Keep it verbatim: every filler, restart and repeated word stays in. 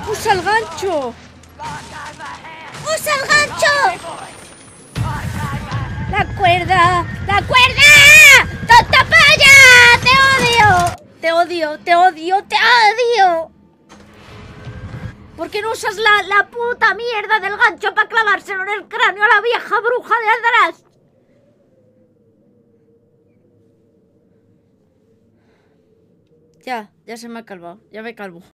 ¡Usa el gancho! ¡Usa el gancho! ¡La cuerda! ¡La cuerda! ¡Tonta polla! ¡Te odio! ¡Te odio! ¡Te odio! ¡Te odio! ¿Por qué no usas la, la puta mierda del gancho para clavárselo en el cráneo a la vieja bruja de atrás? Ya, ya se me ha calvado. Ya me calvo.